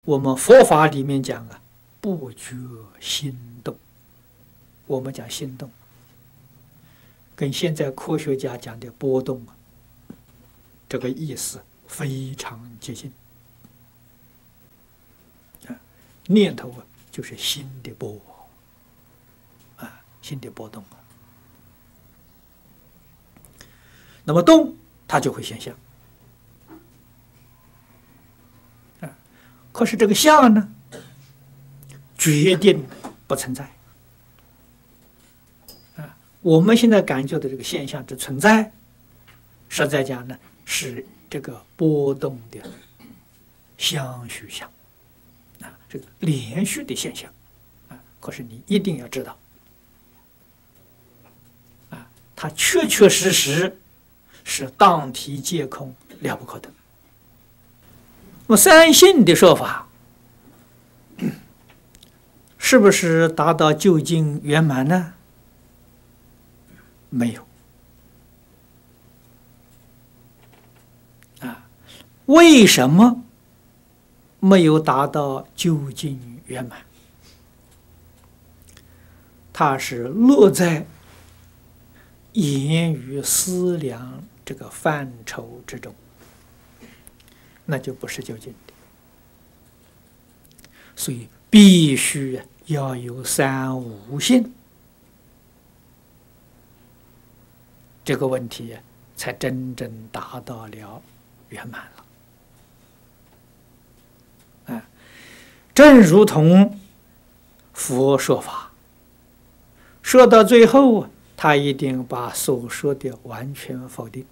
我们佛法里面讲啊，不觉心动。我们讲心动，跟现在科学家讲的波动啊，这个意思非常接近。念头啊，就是心的波啊，心的波动啊。那么动，它就会现象啊。可是这个相呢，决定不存在啊。我们现在感觉的这个现象之存在，实在讲呢，是这个波动的相续相。这个连续的现象啊，可是你一定要知道啊，它确确实实是当体皆空，了不可得。那么三性的说法，是不是达到究竟圆满呢？没有啊，为什么没有达到究竟圆满？它是落在言语思量这个范畴之中，那就不是究竟的。所以必须要有三无性，这个问题才真正达到了圆满了。正如同佛说法，说到最后，他一定把所说的完全否定，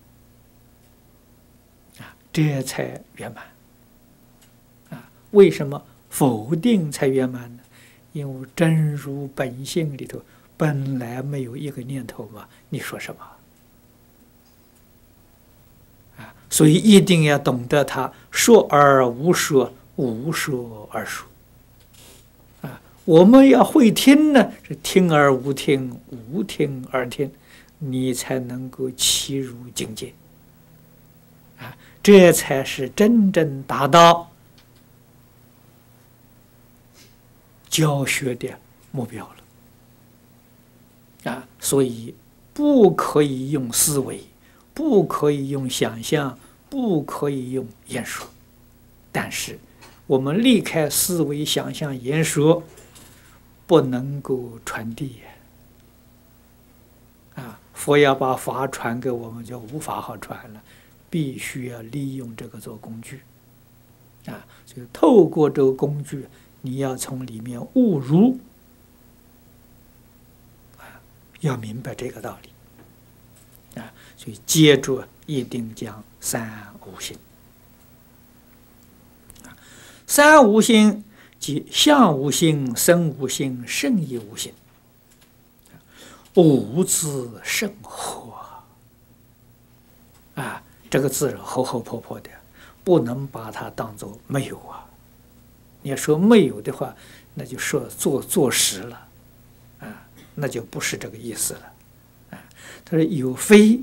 这才圆满。为什么否定才圆满呢？因为真如本性里头本来没有一个念头嘛，你说什么？所以一定要懂得他说而无说，无说而说。我们要会听呢，是听而无听，无听而听，你才能够契入境界。这才是真正达到教学的目标了。所以不可以用思维，不可以用想象，不可以用言说。但是我们离开思维、想象、言说，不能够传递佛要把法传给我们，就无法好传了，必须要利用这个做工具所以透过这个工具，你要从里面悟入要明白这个道理所以接着一定讲三无性。三无性即相无性、身无性、圣亦无性。无字甚活这个字厚厚泼泼的，不能把它当作没有你要说没有的话，那就说坐实了那就不是这个意思了他说有非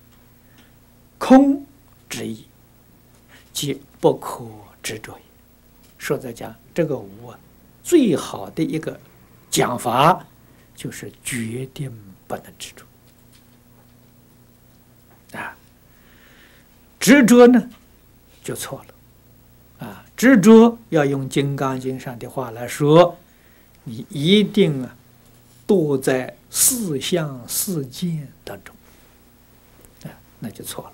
空之意，即不可执着也。说在讲这个无最好的一个讲法就是决定不能执着执着呢就错了执着要用《金刚经》上的话来说，你一定堕在四相四见当中那就错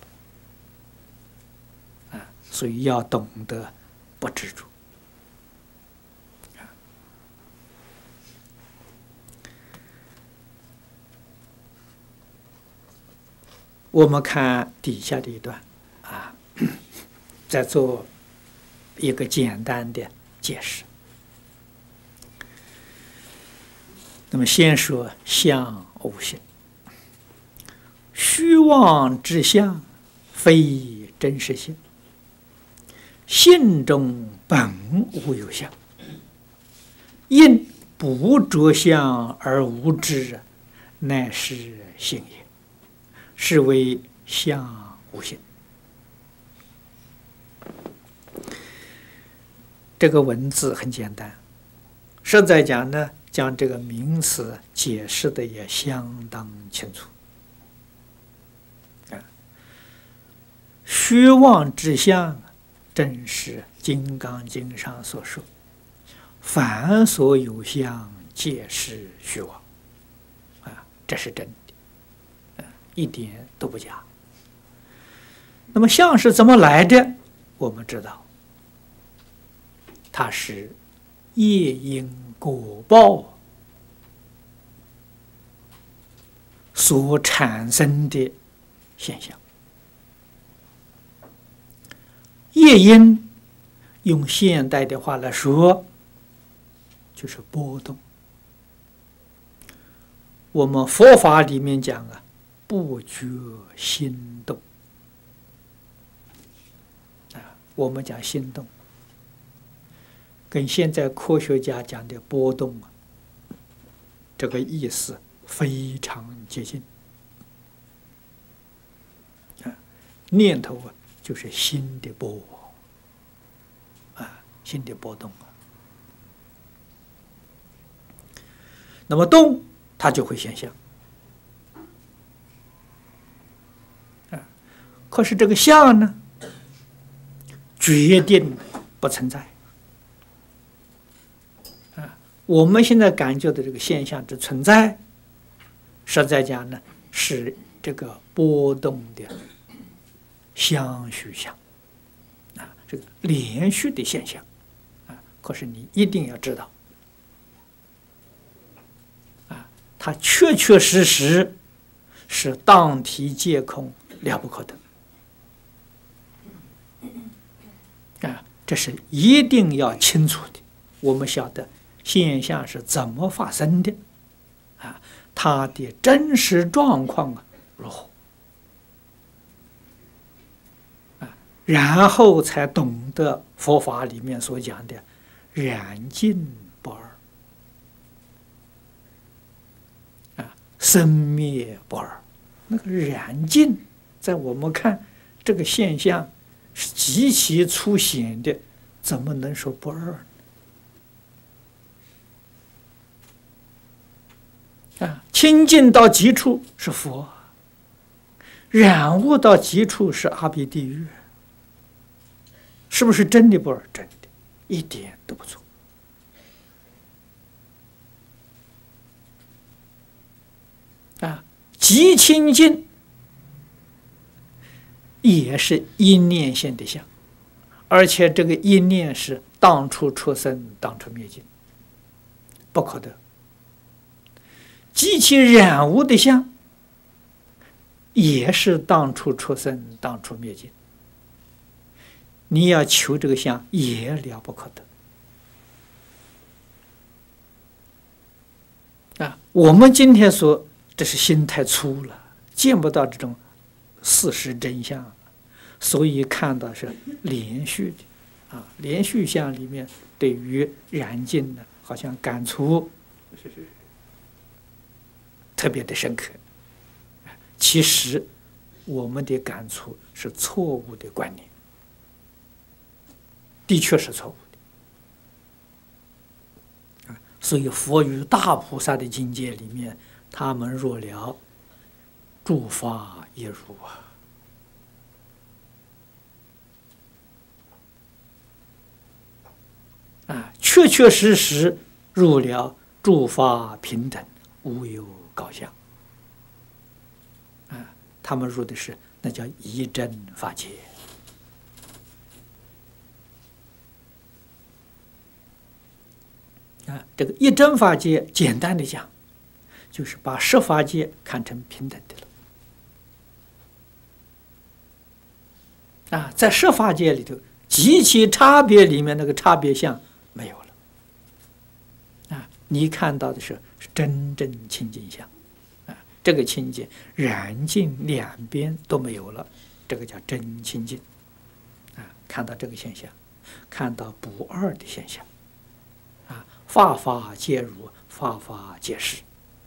了所以要懂得不执着我们看底下的一段再做一个简单的解释。那么先说相无性，虚妄之相，非真实性。性中本无有相，因不着相而无知，乃是性也。是为相无性。 这个文字很简单，实在讲呢，将这个名词解释的也相当清楚。虚妄之相，正是《金刚经》上所说：“凡所有相，皆是虚妄。”这是真的，一点都不假。那么相是怎么来的？我们知道，它是业因果报所产生的现象。业因用现代的话来说，就是波动。我们佛法里面讲啊，不觉心动我们讲心动，跟现在科学家讲的波动这个意思非常接近念头就是心的波心的波动那么动它就会现象可是这个相呢，决定不存在我们现在感觉的这个现象之存在，实在讲呢，是这个波动的相续相这个连续的现象可是你一定要知道它确确实实是当体皆空，了不可得这是一定要清楚的。我们晓得现象是怎么发生的它的真实状况如何然后才懂得佛法里面所讲的染净不二生灭不二。那个染净在我们看这个现象是极其粗显的，怎么能说不二呢清净到极处是佛，染污到极处是阿鼻地狱，是不是真的不二？真的，一点都不错极清净也是一念现的相，而且这个一念是当初出生，当初灭尽，不可得。极其染污的相也是当初出生，当初灭尽，你要求这个相也了不可得我们今天说这是心太粗了，见不到这种事实真相，所以看到是连续的连续相里面对于染净呢，好像感触特别的深刻。其实我们的感触是错误的观念，的确是错误的所以佛于大菩萨的境界里面，他们若了诸法亦如确确实实入了诸法平等，无有高下他们入的是那叫一真法界这个一真法界简单的讲，就是把十法界看成平等的了在十法界里头，极其差别里面那个差别相没有了你看到的是真正清净相这个清净染净两边都没有了，这个叫真清净看到这个现象，看到不二的现象法法皆如，法法皆是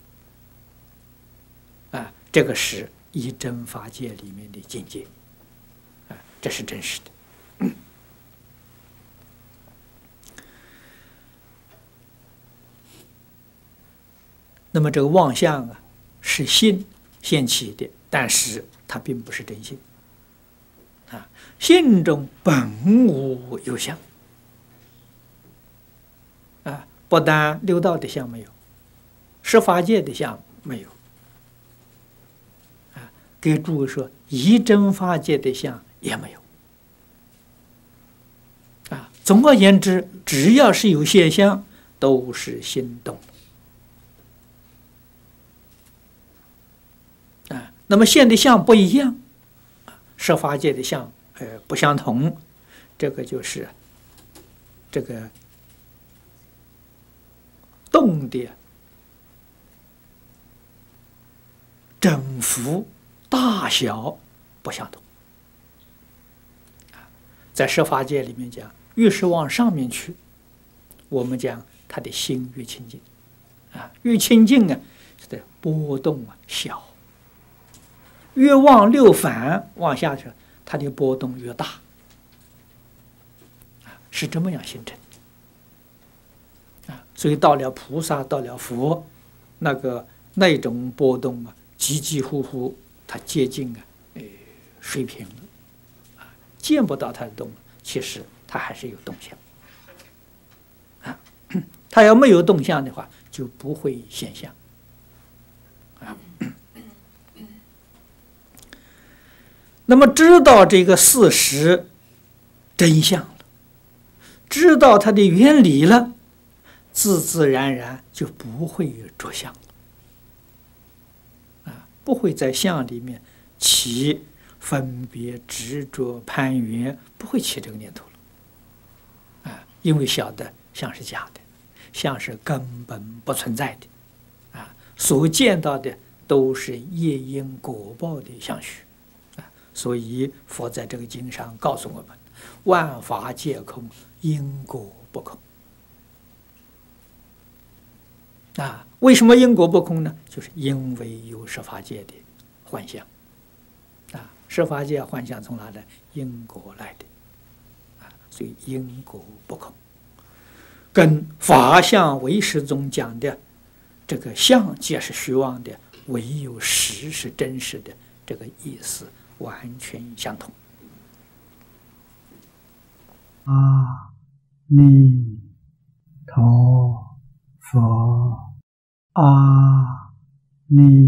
这个是一真法界里面的境界这是真实的那么这个妄相啊，是心现起的，但是它并不是真心啊。心中本无有相啊，不但六道的相没有，十法界的相没有啊。给诸位说，一真法界的相也没有啊。总而言之，只要是有现象，都是心动啊。那么现的相不一样，十法界的相不相同，这个就是这个动的振幅大小不相同。在十法界里面讲，越是往上面去，我们讲他的心越清净啊，越清净啊，它的波动啊小；越往六凡往下去，它的波动越大啊，是这么样形成啊。所以到了菩萨，到了佛，那种波动啊，几乎它接近水平了啊，见不到它的动，其实它还是有动向啊。它要没有动向的话，就不会现象啊。那么知道这个事实真相了，知道它的原理了，自自然然就不会着相了啊，不会在相里面起分别、执着、攀缘，不会起这个念头了啊，因为晓得相是假的，相是根本不存在的啊，所见到的都是业因果报的相续。所以佛在这个经上告诉我们：万法皆空，因果不空。啊，为什么因果不空呢？就是因为有十法界的幻象。啊，十法界幻象从哪来？因果来的。啊，所以因果不空，跟法相唯识中讲的这个相皆是虚妄的，唯有实是真实的这个意思完全相同。 阿弥陀佛，阿弥。